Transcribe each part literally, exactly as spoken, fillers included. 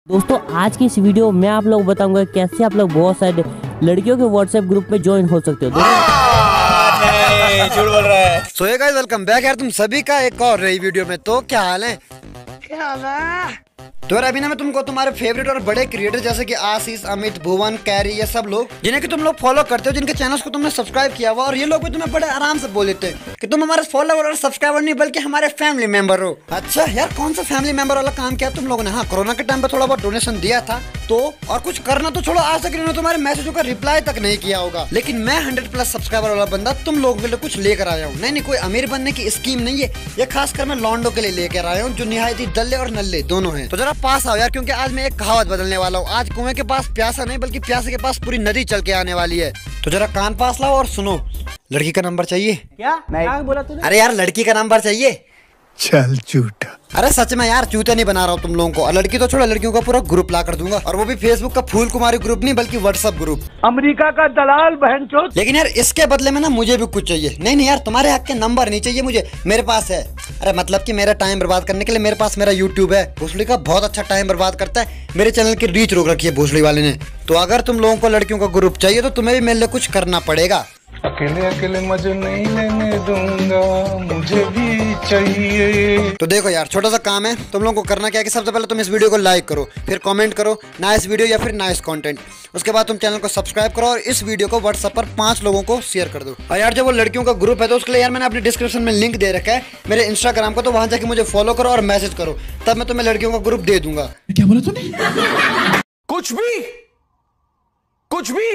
दोस्तों आज की इस वीडियो में आप लोग बताऊंगा कैसे आप लोग बहुत सारे लड़कियों के व्हाट्सएप ग्रुप में ज्वाइन हो सकते हो। नहीं, झूठ बोल रहा है। So hey guys, welcome back यार तुम सभी का एक और नई वीडियो में। तो क्या हाल है? क्या हाल है? तो यार अभी ना मैं तुमको तुम्हारे फेवरेट और बड़े क्रिएटर जैसे कि आशीष, अमित, भुवन, कैरी, ये सब लोग जिन्हें कि तुम लोग फॉलो करते हो, जिनके चैनल्स को तुमने सब्सक्राइब किया हुआ, और ये लोग भी तुम्हें बड़े आराम से बोल देते हैं कि तुम हमारे फॉलोवर और सब्सक्राइबर नहीं बल्कि हमारे फैमिली मेंबर हो। अच्छा यार, कौन सा फैमिली मेंबर वाला काम किया तुम लोगों ने? हाँ, कोरोना के टाइम पे थोड़ा बहुत डोनेशन दिया था तो, और कुछ करना तो छोड़ो, आज तक इन्होंने तुम्हारे मैसेजों का रिप्लाई तक नहीं किया होगा। लेकिन मैं हंड्रेड प्लस सब्सक्राइबर वाला बंदा तुम लोगों के लिए कुछ लेकर आया हूँ। नहीं नहीं, कोई अमीर बनने की स्कीम नहीं है, ये खासकर मैं लॉन्डो के लिए लेकर आया हूँ जो निहायत ही दल्ले और नल्ले दोनों हैं। तो जरा पास आओ यार, क्योंकि आज मैं एक कहावत बदलने वाला हूँ। आज कुएं के पास प्यासा नहीं बल्कि प्यासे के पास पूरी नदी चल के आने वाली है। तो जरा कान पास लाओ और सुनो। लड़की का नंबर चाहिए? क्या क्या बोला तूने? अरे यार, लड़की का नंबर चाहिए। चल झूठा। अरे सच में यार, चूते नहीं बना रहा हूँ तुम लोगों को। और लड़की तो छोड़ो, लड़कियों का पूरा ग्रुप ला कर दूंगा, और वो भी फेसबुक का फूल कुमारी ग्रुप नहीं बल्कि व्हाट्सएप ग्रुप। अमेरिका का दलाल बहनचोद। लेकिन यार इसके बदले में ना मुझे भी कुछ चाहिए। नहीं नहीं यार, तुम्हारे हक के नंबर नहीं चाहिए मुझे, मेरे पास है। अरे मतलब कि मेरा टाइम बर्बाद करने के लिए मेरे पास मेरा यूट्यूब है। भोसड़ी का बहुत अच्छा टाइम बर्बाद करता है, मेरे चैनल की रीच रोक रखी है भोसड़ी वाले ने। तो अगर तुम लोगों को लड़कियों का ग्रुप चाहिए तो तुम्हें भी मेरे लिए कुछ करना पड़ेगा। अकेले अकेले मजे नहीं लेने दूंगा, मुझे भी चाहिए। तो देखो यार, छोटा सा काम है। तुम लोगों को करना क्या है कि सबसे पहले तुम इस वीडियो को लाइक करो, फिर कमेंट करो नाइस वीडियो या फिर नाइस कंटेंट। उसके बाद तुम चैनल को सब्सक्राइब करो और इस वीडियो को व्हाट्सएप पर पांच लोगों को शेयर कर दो। और यार जो वो लड़कियों का ग्रुप है तो उसके लिए यार मैंने अपने डिस्क्रिप्शन में लिंक दे रखा है मेरे इंस्टाग्राम को, तो वहां जाके मुझे फॉलो करो और मैसेज करो, तब मैं तुम्हें लड़कियों का ग्रुप दे दूंगा। क्या बोला तूने? कुछ भी कुछ भी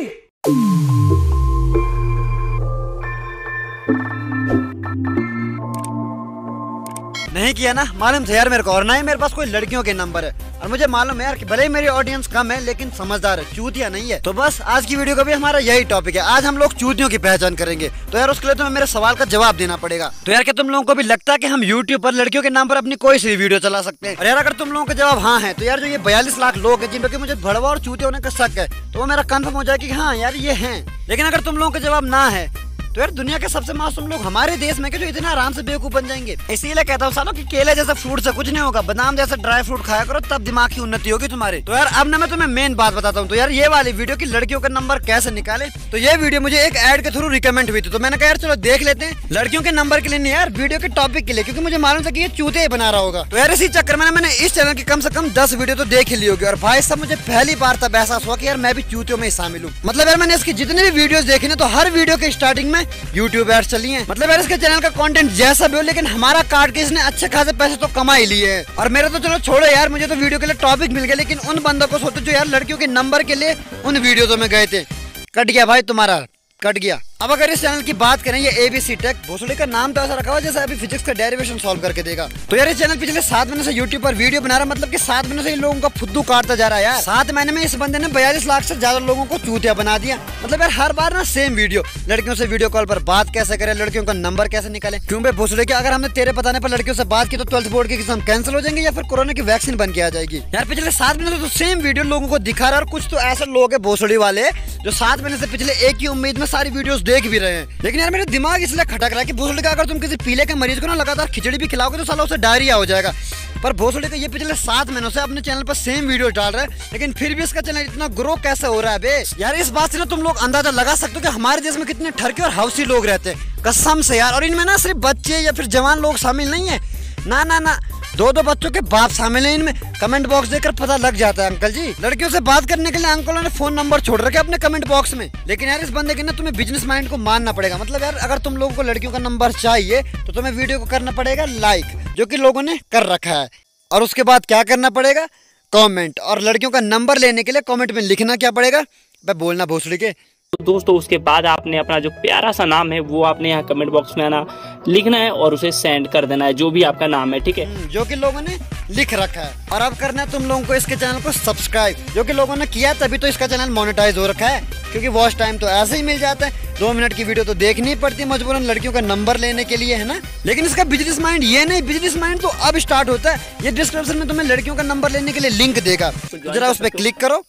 नहीं किया ना? मालूम था यार मेरे को। और ना ही मेरे पास कोई लड़कियों के नंबर है, और मुझे मालूम है यार कि भले ही मेरी ऑडियंस कम है लेकिन समझदार है, चूतिया नहीं है। तो बस आज की वीडियो का भी हमारा यही टॉपिक है। आज हम लोग चूतियों की पहचान करेंगे। तो यार उसके लिए तुम्हें मेरे सवाल का जवाब देना पड़ेगा। तो यार क्या तुम लोगों को भी लगता है कि हम यूट्यूब पर लड़कियों के नाम पर अपनी कोई सी वीडियो चला सकते हैं? और यार अगर तुम लोगों का जवाब हाँ है तो यार जो ये बयालीस लाख लोग हैं जिन पर मुझे भड़वा और चूतिया होने का शक है, तो वो मेरा कन्फर्म हो जाए कि हाँ यार ये है। लेकिन अगर तुम लोगों का जवाब ना है तो यार दुनिया के सबसे मासूम लोग हमारे देश में के जो इतना आराम से बेवकूफ बन जाएंगे। इसीलिए कहता हूँ सालों कि केले जैसे फ्रूट से कुछ नहीं होगा, बादाम जैसे ड्राई फ्रूट खाया करो, तब दिमाग की उन्नति होगी तुम्हारी। तो यार अब ना मैं तुम्हें मेन बात बताता हूँ। तो यार ये वाली वीडियो की लड़कियों का नंबर कैसे निकाले, तो ये वीडियो मुझे एक ऐड के थ्रू रिकमेंड हुई थी, तो मैंने कहा यार चलो देख लेते हैं। लड़कियों के नंबर के लिए नहीं यार, वीडियो के टॉपिक के लिए, क्योंकि मुझे मालूम था कि ये चूते ही बना रहा होगा। तो यार इसी चक्कर में मैंने इस चैनल की कम से कम दस वीडियो तो देख ही ली होगी। और भाई साहब मुझे पहली बार तब एहसास हुआ कि यार मैं भी चूतियों में शामिल हूँ। मतलब यार मैंने इसकी जितनी भी वीडियोस देखी ना, तो हर वीडियो के स्टार्टिंग में यूट्यूब एड्स चली हैं। मतलब यार इसके चैनल का कंटेंट जैसा भी हो, लेकिन हमारा काट के इसने अच्छे खासे पैसे तो कमा ही लिए हैं। और मेरे तो चलो छोड़ो यार, मुझे तो वीडियो के लिए टॉपिक मिल गया, लेकिन उन बंदों को सोचो जो यार लड़कियों के नंबर के लिए उन वीडियो में गए थे। कट गया भाई, तुम्हारा कट गया। अब अगर इस चैनल की बात करें, ये एबीसी टेक, भोसड़ी का नाम तो ऐसा रखा हुआ जैसे अभी फिजिक्स का डेरिवेशन सॉल्व करके देगा। तो यार ये चैनल पिछले सात महीने से यूट्यूब पर वीडियो बना रहा है, मतलब कि सात महीने से इन लोगों का फुद्दू काटता जा रहा है यार। सात महीने में इस बंदे ने बयालीस लाख से ज्यादा लोगों को चूतिया बना दिया। मतलब यार हर बार ना सेम वीडियो, लड़कियों से वीडियो कॉल पर बात कैसे करें, लड़कियों का नंबर कैसे निकाले। क्यों भाई भोसड़ी के, अगर हमने तेरे बताने पर लड़कियों से बात की तो ट्वेल्थ बोर्ड की एग्जाम कैंसिल हो जाएंगे या फिर कोरोना की वैक्सीन बन के आ जाएगी? यार पिछले सात महीने से तो सेम वीडियो लोगों को दिखा रहा है। और कुछ तो ऐसे लोग है भोसड़ी वाले जो सात महीने से पिछले एक ही उम्मीद में सारी वीडियोस देख भी रहे हैं। लेकिन यार मेरा दिमाग इसलिए खटक रहा है कि भोसड़ी का अगर तुम किसी पीले के मरीज को ना लगातार खिचड़ी भी खिलाओगे तो साला उसे डायरिया हो जाएगा। पर भोसड़ी का ये पिछले सात महीनों से अपने चैनल पर सेम वीडियो डाल रहा है, लेकिन फिर भी इसका चैनल इतना ग्रो कैसे हो रहा है बे? यार इस बात से ना तुम लोग अंदाजा लगा सकते हो कि हमारे देश में कितने ठरके और हाउसी लोग रहते हैं, कसम से यार। और इनमें ना सिर्फ बच्चे या फिर जवान लोग शामिल नहीं है, ना ना ना, दो दो बच्चों के बाप शामिल हैं इनमें। कमेंट बॉक्स देखकर पता लग जाता है अंकल जी। लड़कियों से बात करने के लिए अंकलों ने फोन नंबर छोड़ रखे अपने कमेंट बॉक्स में। लेकिन यार इस बंदे के ना तुम्हें बिजनेस माइंड को मानना पड़ेगा। मतलब यार अगर तुम लोगों को लड़कियों का नंबर चाहिए तो तुम्हें वीडियो को करना पड़ेगा लाइक, जो कि लोगों ने कर रखा है। और उसके बाद क्या करना पड़ेगा? कमेंट। और लड़कियों का नंबर लेने के लिए कमेंट में लिखना क्या पड़ेगा? मैं बोलना भोसड़ी के तो दोस्तों उसके बाद आपने अपना जो प्यारा सा नाम है वो आपने यहाँ कमेंट बॉक्स में आना लिखना है और उसे सेंड कर देना है, जो भी आपका नाम है, ठीक है, जो कि लोगों ने लिख रखा है। और अब करना है तुम लोगों को इसके चैनल को सब्सक्राइब, जो कि लोगों ने किया, तभी तो इसका चैनल मोनेटाइज हो रखा है। क्योंकि वॉच टाइम तो ऐसे ही मिल जाता है, दो मिनट की वीडियो तो देखनी पड़ती है मजबूरन लड़कियों का नंबर लेने के लिए, है ना। लेकिन इसका बिजनेस माइंड ये नहीं, बिजनेस माइंड तो अब स्टार्ट होता है। ये डिस्क्रिप्शन में तुम्हें लड़कियों का नंबर लेने के लिए लिंक देगा, तो जरा उस पर क्लिक करो।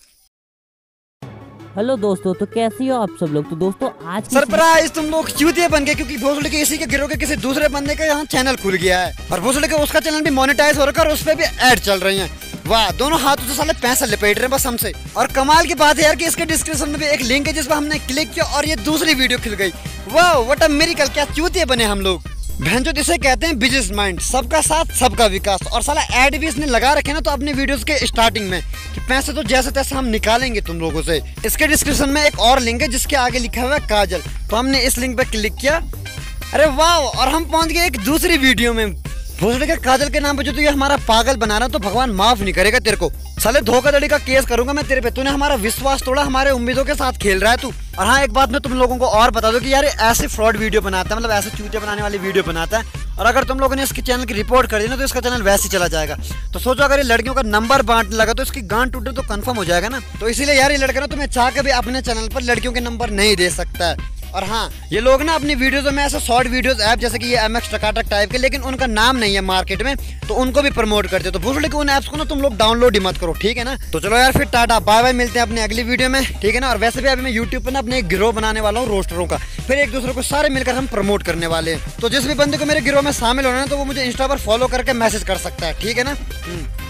हेलो दोस्तों, तो कैसी हो आप सब लोग? तो दोस्तों आज सरप्राइज, तुम लोग चूतिए बन गए क्योंकि भोसड़ी के इसी के गिरोह के किसी दूसरे बंदे का यहाँ चैनल खुल गया है और भोसड़ी का उसका चैनल भी मोनेटाइज हो रखा है और उस पर भी ऐड चल रही हैं। वाह, दोनों हाथों से साले पैसा लपेट रहे हैं बस हमसे। और कमाल की बात है यार कि इसके डिस्क्रिप्शन में भी एक लिंक है जिस पर हमने क्लिक किया और ये दूसरी वीडियो खिल गई। वाह व्हाट अ मिरेकल, क्या चूतिए बने हम लोग। भैंचोद इसे कहते हैं बिजनेस माइंड, सबका साथ सबका विकास। और साला ऐड भी इसने लगा रखे ना तो अपने वीडियोस के स्टार्टिंग में कि पैसे तो जैसे तैसे हम निकालेंगे तुम लोगों से। इसके डिस्क्रिप्शन में एक और लिंक है जिसके आगे लिखा हुआ है काजल, तो हमने इस लिंक पे क्लिक किया। अरे वाह, और हम पहुंच गए एक दूसरी वीडियो में। भोसड़ी के काजल के नाम पे जो तू ये हमारा पागल बना रहा तो भगवान माफ नहीं करेगा तेरे को। साले धोखाधड़ी का केस करूंगा मैं तेरे पे, तूने हमारा विश्वास तोड़ा, हमारे उम्मीदों के साथ खेल रहा है तू। और हाँ, एक बात मैं तुम लोगों को और बता दूं कि यार ऐसे फ्रॉड वीडियो बनाता है, मतलब ऐसे चूते बनाने वाली वीडियो बनाता है। और अगर तुम लोगों ने इसके चैनल की रिपोर्ट कर दी ना तो इसका चैनल वैसे ही चला जाएगा। तो सोचो अगर ये लड़कियों का नंबर बांटने लगा तो इसकी गांड टूटे तो कंफर्म हो जाएगा ना। तो इसीलिए यार ये लड़का ना तुम्हें चाह के भी अपने चैनल पर लड़कियों के नंबर नहीं दे सकता है। और हाँ, ये लोग ना अपनी वीडियोस में ऐसे शॉर्ट वीडियोस ऐप जैसे कि ये एम एक्स टकाटक टाइप के, लेकिन उनका नाम नहीं है मार्केट में, तो उनको भी प्रमोट करते हो। तो भूसड़ी के उन ऐप्स को ना तुम लोग डाउनलोड ही मत करो, ठीक है ना। तो चलो यार फिर टाटा बाय बाय, मिलते हैं अपने अगली वीडियो में, ठीक है ना। और वैसे भी अभी मैं यूट्यूब पर ना अपने एक गिरोह बनाने वाला हूँ रोस्टरों का, फिर एक दूसरे को सारे मिलकर हम प्रमोट करने वाले हैं। तो जिस भी बंदे को मेरे गिरोह में शामिल होना है तो वो मुझे इंस्टा पर फॉलो करके मैसेज कर सकता है, ठीक है ना।